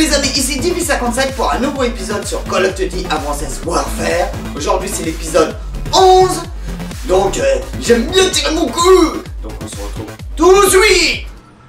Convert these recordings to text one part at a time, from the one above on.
les amis, ici Divi57 pour un nouveau épisode sur Call of Duty Advanced Warfare. Aujourd'hui c'est l'épisode 11. Donc j'aime bien tirer mon coup. Donc on se retrouve tout de suite.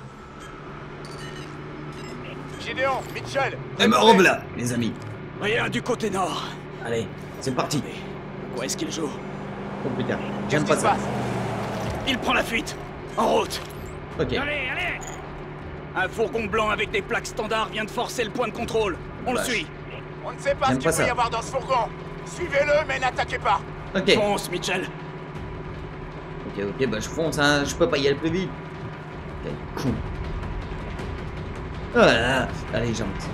Gideon, Mitchell. Et me robe là, les amis. Rien du côté nord. Allez, c'est parti. Où est-ce qu'il joue? Oh putain, j'aime pas ça. Il prend la fuite. En route. Ok. Allez. Un fourgon blanc avec des plaques standards vient de forcer le point de contrôle. On le suit. On ne sait pas ce qu'il peut y avoir dans ce fourgon. Suivez-le, mais n'attaquez pas. Ok. Fonce, Mitchell. Ok, bah je fonce, hein. Je peux pas y aller plus vite. Ok, con. Voilà. Allez, j'avance.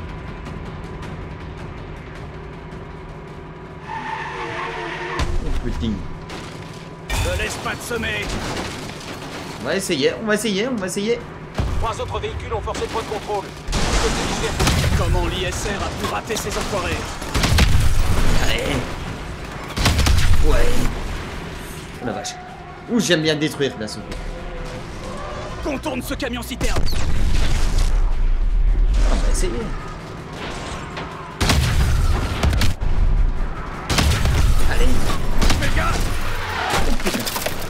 Oh putain. Ne laisse pas te semer. On va essayer. 3 autres véhicules ont forcé le point de contrôle. Comment l'ISR a pu rater ces enfoirés? Allez. Ouais. Oh la vache. Ouh, j'aime bien détruire la soupe. Contourne ce camion citerne. On va essayer. Allez. Fais gaffe. Oh putain.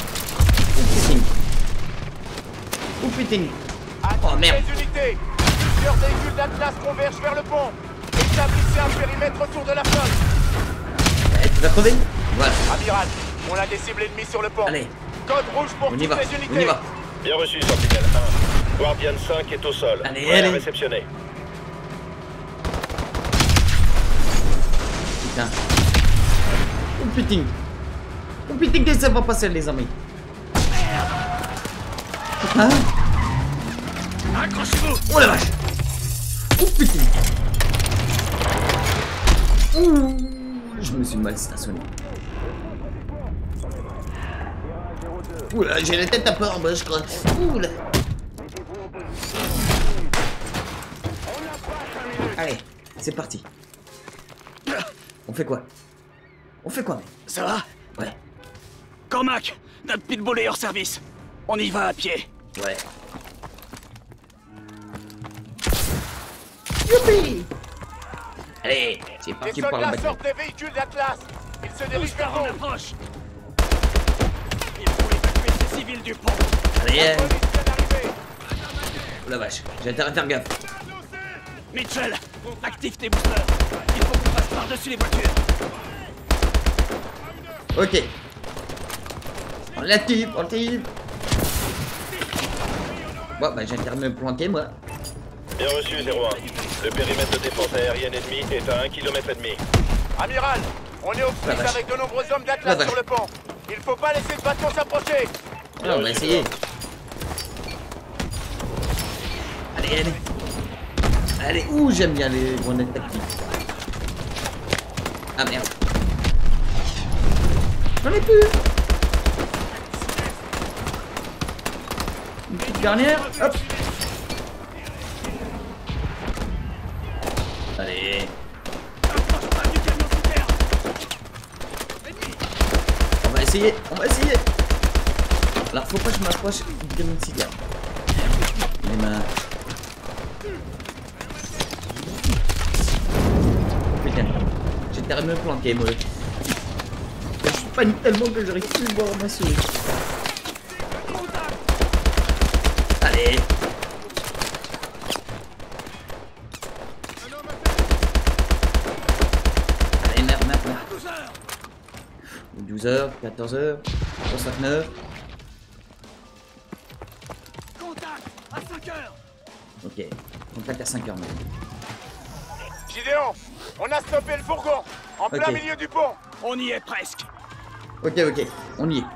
Oh putain. Oh merde. Les unités. Plusieurs véhicules d'Atlas convergent vers le pont. Établissez un périmètre autour de la flotte. Eh, tu vas crever? Voilà. Amiral, on a des cibles ennemies sur le pont. Allez. Code rouge pour On y toutes va. les unités. On y va. Bien reçu, Sentinelle 1. Guardian 5 est au sol. Allez, Prêt à allez. réceptionner. Putain. Oh putain. Oh putain, qu'est-ce que ça va passer, les amis? Hein? Accrochez-vous. Oh la vache. Oh putain. Ouh, je me suis mal stationné. Oula, j'ai la tête un peu en bas, je crois. Oula. Allez, c'est parti. On fait quoi? Mec? Ça va? Ouais. Cormac, notre pitbull est hors service. On y va à pied. Ouais. Youpi! Allez, c'est Les parti pour la soldats bataille. sortent des véhicules d'Atlas. Ils se dirigent vers On vous. approche. Il faut évacuer ces civils du pont. Allez, La police vient d'arriver. oh la vache, j'ai intérêt à faire gaffe. Mitchell, active tes boosters. Il faut qu'on passe par-dessus les voitures. Ok. On l'active, Bon, bah j'ai intérêt de me planquer, moi. Bien reçu, 01. Le périmètre de défense aérienne ennemi est à 1,5 km. Amiral, on est aux La prises vache. avec de nombreux hommes La d'Atlas vache. sur le pont. Il faut pas laisser le bâton s'approcher. Ah, on va essayer. Allez. Allez, ouh, j'aime bien les grenades tactiques. Ah merde. J'en ai plus. Une petite dernière. Hop. Allez. Approche pas du camion citerne. On va essayer. Alors, faut pas que je m'approche du camion de cigare. Les mains. Putain. J'ai intérêt de me planquer, moi. Je panique tellement que j'arrive plus à voir ma souris. Allez. Allez, merde. 12h, 14h, 69. Contact à 5 heures. Ok. Contact à 5h, même. Gideon, on a stoppé le fourgon. En plein Ok. milieu du pont. On y est presque. Ok, on y est.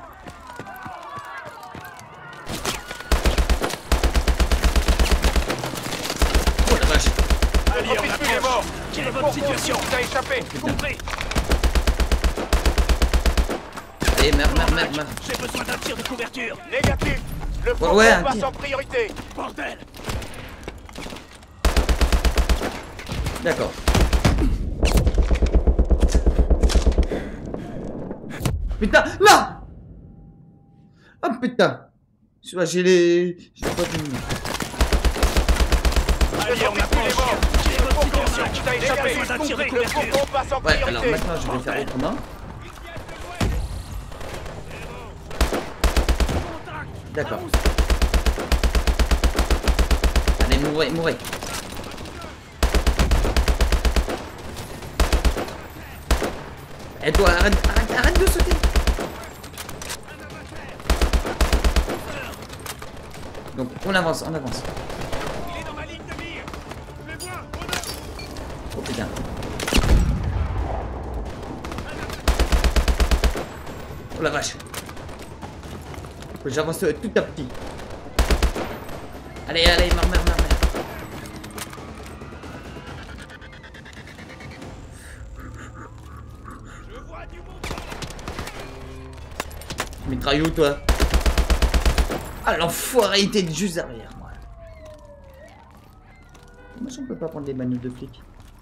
Oh la vache. Allez, on Profite plus des morts. approche. Quelle est votre situation? Vous a échappé. Compris. Allez, merde. J'ai besoin d'un tir de couverture. Négatif. Le fourgon ouais, un passe tir. en priorité. Bordel. D'accord. Putain, là! Oh putain! J'ai pas fini. Allez, on approche. Quelle est votre à tirer, Le couverture. fourgon passe en Ouais, priorité. alors maintenant je vais faire autrement. D'accord. Allez, mourrez, mourrez. Et toi, arrête de sauter. Donc, on avance, on avance. Il est dans ma ligne de mire. Oh putain. Oh la vache. Faut que j'avance tout à petit. Allez, allez, meurs. Mitraillou, toi. Ah, l'enfoiré, il était juste derrière moi. Moi, on peut pas prendre des manœuvres de flic.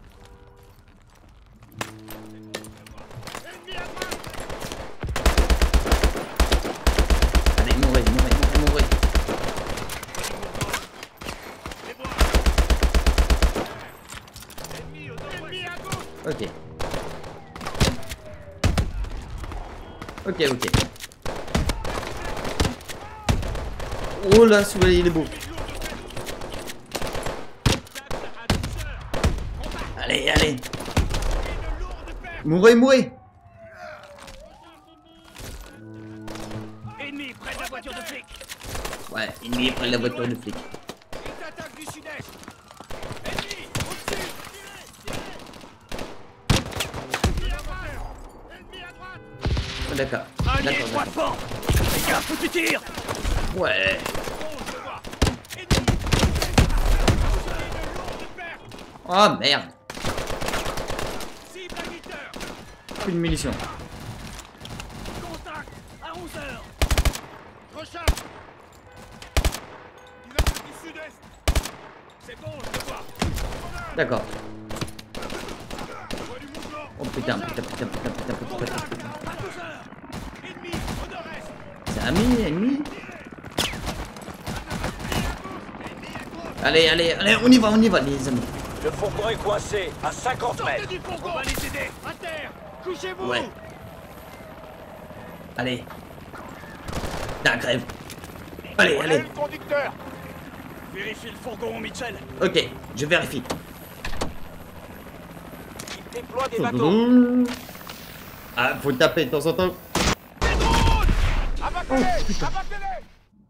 Allez, mourrez. Ok. Oh là, celui-là, il est beau. Allez. Mourrez. Ennemi près de la voiture de flic. Ouais, ennemi est près de la voiture de flic. Il t'attaque du sud-est. Ennemi, au-dessus. Ennemi à droite. Oh, d'accord. Allié, droit devant. Fais gaffe où tu tires. Ouais. Oh merde. Plus de munitions. Contact à 11h. Recharge. Il attaque du sud-est. C'est bon, je le vois. D'accord. Oh putain. À 12h. Ennemi au nord-est. C'est un ennemi. Allez, on y va, les amis. Le fourgon est coincé à 50 Sortez mètres. du fourgon. On va les aider. À terre. Couchez-vous. Ouais. Allez. D'un crève. Allez. Le conducteur. Vérifie le fourgon, Mitchell. Ok, je vérifie. Il déploie des bateaux. Ah, faut taper de temps en temps. Des drones. Abattez-les. Abattez-les.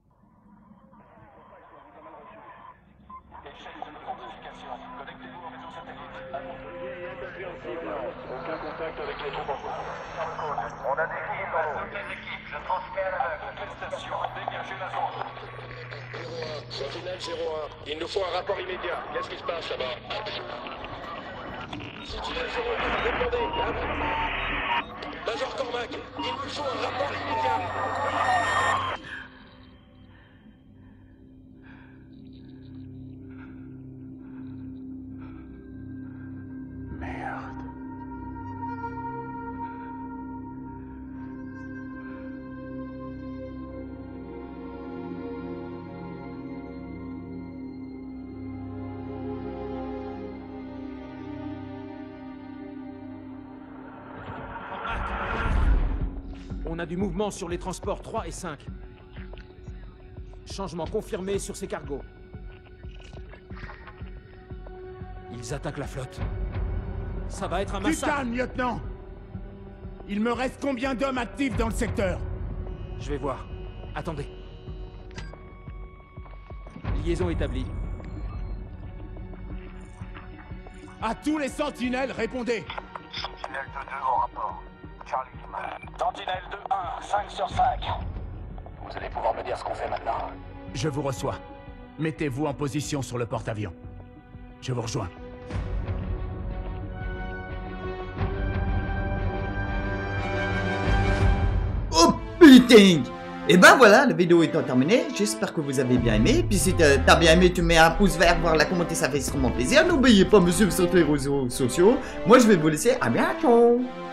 On a des équipes en haut. Toutes les équipes, je transmets à l'aveugle. Station, dégagez la zone. Sentinelle 01, il nous faut un rapport immédiat. Qu'est-ce qui se passe là-bas? Sentinelle 01, répondez. Major Cormac, il nous faut un rapport immédiat. On a du mouvement sur les transports 3 et 5. Changement confirmé sur ces cargos. Ils attaquent la flotte. Ça va être un Du massacre. calme, lieutenant. Il me reste combien d'hommes actifs dans le secteur? Je vais voir. Attendez. Liaison établie. À tous les sentinelles, répondez. Sentinelle 2-2 en rapport. Charlie Lima. Sentinelle 2-1, 5 sur 5. Vous allez pouvoir me dire ce qu'on fait maintenant. Je vous reçois. Mettez-vous en position sur le porte-avions. Je vous rejoins. Oh putain. Et ben voilà, la vidéo étant terminée, j'espère que vous avez bien aimé. Puis si t'as bien aimé, tu mets un pouce vert, voir la commenter, ça fait extrêmement plaisir. N'oubliez pas de me suivre sur les réseaux sociaux. Moi je vais vous laisser, à bientôt.